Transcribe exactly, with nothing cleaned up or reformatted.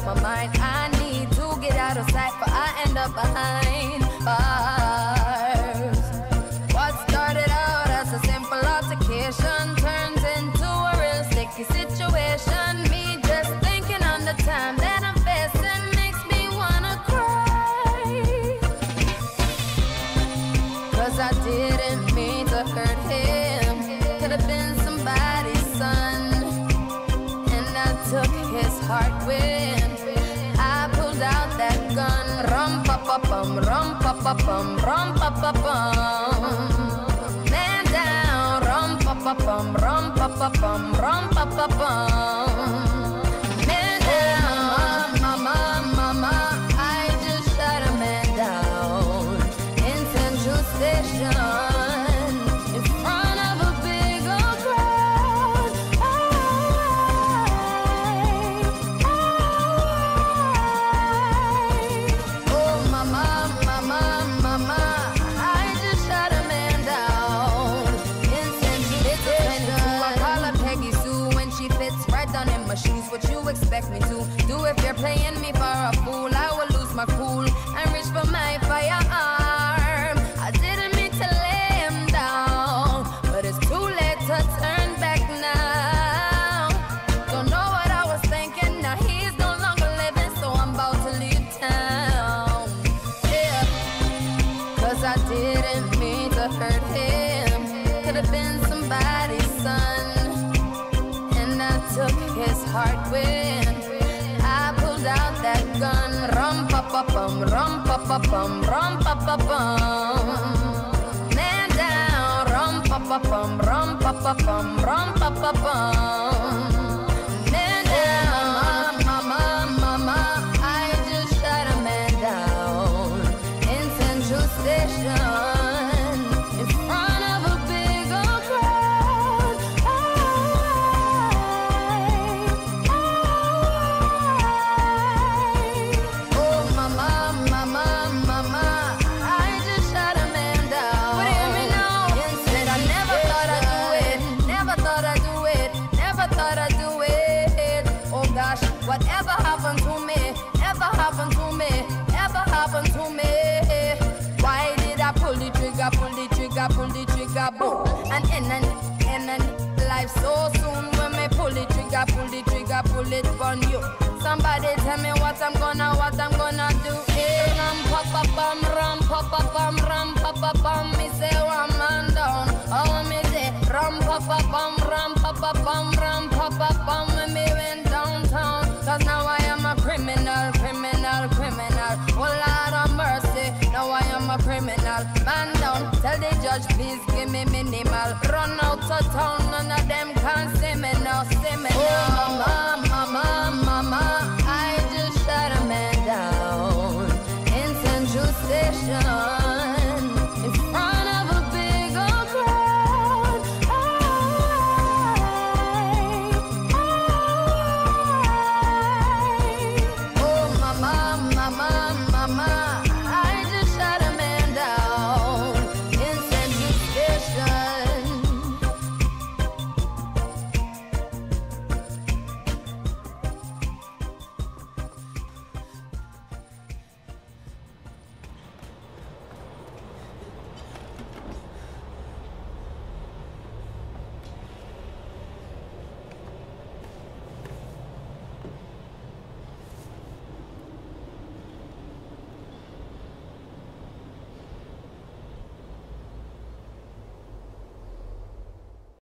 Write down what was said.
on my mind. I need to get out of sight, but I end up behind bars. What started out as a simple altercation turns into a real sticky situation. Me just thinking on the time that I'm facing makes me wanna cry. Cause I didn't mean to hurt him. Could have been somebody's son. And I took his heart when I pulled out that gun. Rum pa pa bum, rum pa pa bum, rum pa pa bum. Man down, rum pa pa bum, rum pa pa bum, rum pa pa bum. Man down, mama, mama, I just shot a man down in Central Station. Shoes, what you expect me to do? If you're playing me for a fool, I will lose my cool and reach for my firearm. I didn't mean to lay him down, but it's too late to turn back now. Don't know what I was thinking, now he's no longer living, so I'm about to leave town. Yeah, cause I didn't mean to hurt him. Could have been somebody's son. Took his heart when I pulled out that gun. Rum pa pa bum, rum pa pa bum, rum pa pa bum. Man down, rum pa pa bum, rum pa pa bum, rum pa pa bum. Man down, mama, mama, I just shot a man down in Central Station. Whatever happened to me, ever happened to me, ever happened to me. Why did I pull the trigger, pull the trigger, pull the trigger, boom? And in and in and life so soon. When me pull the trigger, pull the trigger, pull it on you. Somebody tell me what I'm gonna, what I'm gonna do. Hey, ram pa pa bum, ram pa pa bum, ram pa pa bum. Me say one man down, oh me say ram pa pa bum, ram pa pa bum, ram pa pa bum. When me went downtown. Cause now I am a criminal, criminal, criminal. Oh Lord of mercy, now I am a criminal. Man down, tell the judge please give me minimal. Run out of town